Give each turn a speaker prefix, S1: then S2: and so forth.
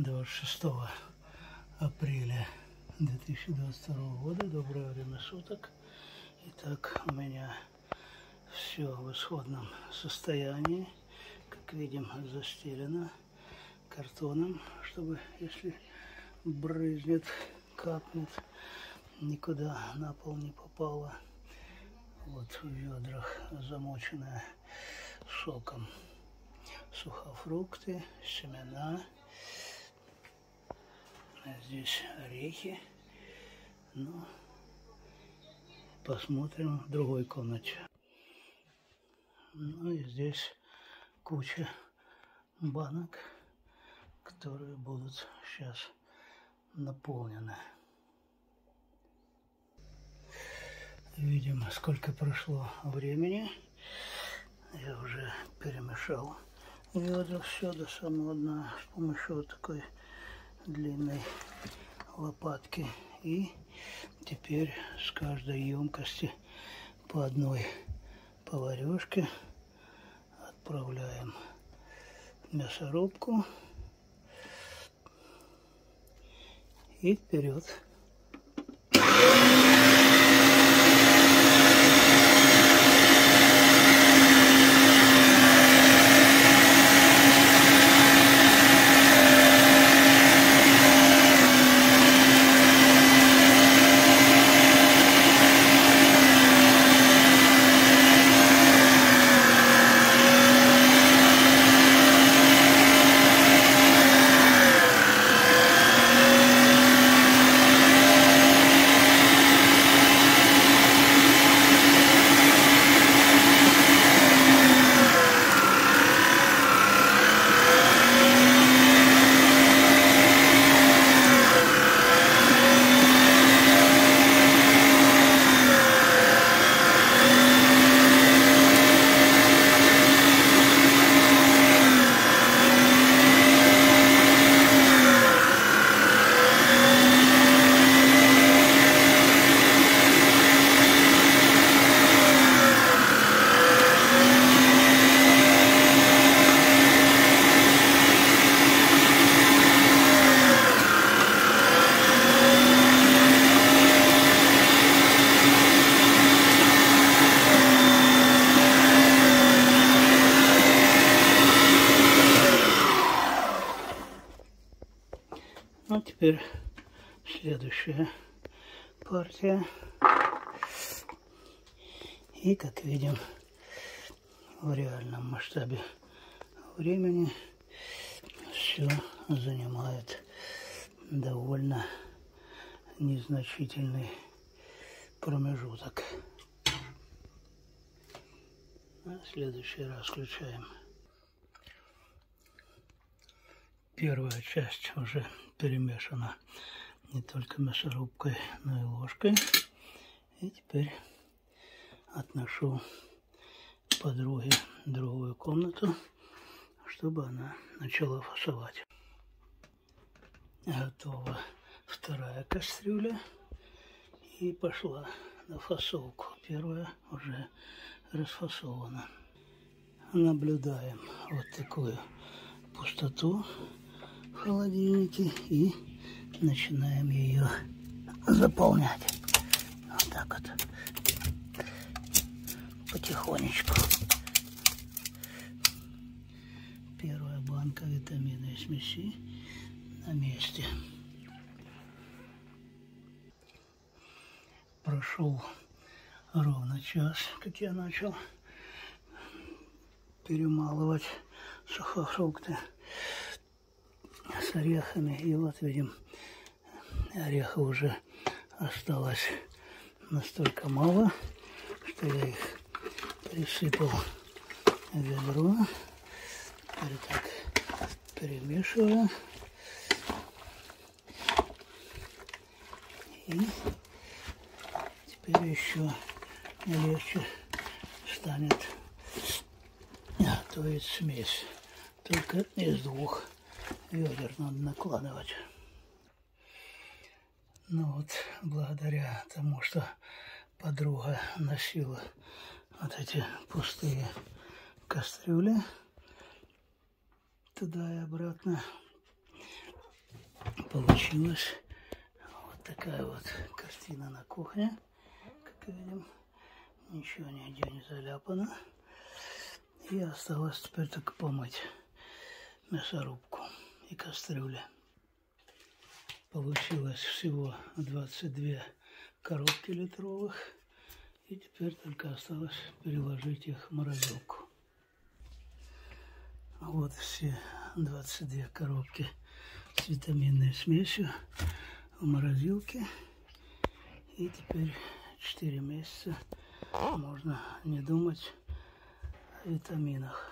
S1: 26 апреля 2022 года. Доброе время суток. Итак, у меня все в исходном состоянии. Как видим, застелено картоном, чтобы, если брызнет, капнет, никуда на пол не попало. Вот в ведрах замоченное соком сухофрукты, семена. Здесь орехи. Ну, посмотрим в другой комнате. Ну и здесь куча банок, которые будут сейчас наполнены. Видим, сколько прошло времени. Я уже перемешал ведра все до самого дна с помощью вот такой длинной лопатки. И теперь с каждой емкости по одной поварешке отправляем в мясорубку и вперед. Ну, теперь следующая партия. И, как видим, в реальном масштабе времени все занимает довольно незначительный промежуток. А в следующий раз включаем. Первая часть уже перемешана не только мясорубкой, но и ложкой. И теперь отношу к подруге в другую комнату, чтобы она начала фасовать. Готова вторая кастрюля и пошла на фасовку. Первая уже расфасована. Наблюдаем вот такую пустоту в холодильнике и начинаем ее заполнять. Вот так вот. Потихонечку. Первая банка витаминной смеси на месте. Прошел ровно час, как я начал перемалывать сухофрукты с орехами. И вот видим, орехов уже осталось настолько мало, что я их присыпал в ведро. Теперь так перемешиваю. И теперь еще легче станет готовить смесь. Только из двух ведер надо накладывать. Ну вот, благодаря тому, что подруга носила вот эти пустые кастрюли туда и обратно, получилось. Вот такая вот картина на кухне. Как видим, ничего нигде не заляпано. И осталось теперь только помыть мясорубку и кастрюли. Получилось всего 22 коробки литровых. И теперь только осталось переложить их в морозилку. Вот все 22 коробки с витаминной смесью в морозилке. И теперь 4 месяца можно не думать о витаминах.